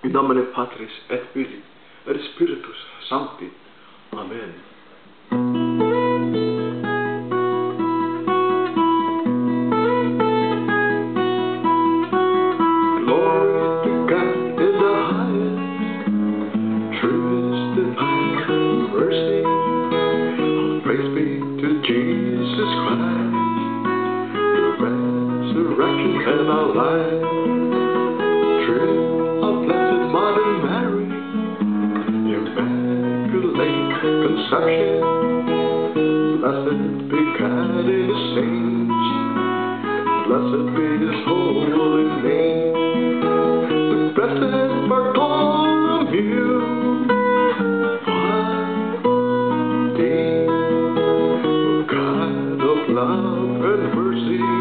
In nomine Patris et Filii et Spiritus Sancti. Amen. Glory to God in the highest, truth divine and mercy. All praise be to Jesus Christ, the resurrection and our life. True of Blessed Mother Mary, Immaculate Conception, blessed be God in the saints, blessed be His holy name. The blessed Bartholomew Fanti, O God of love and mercy,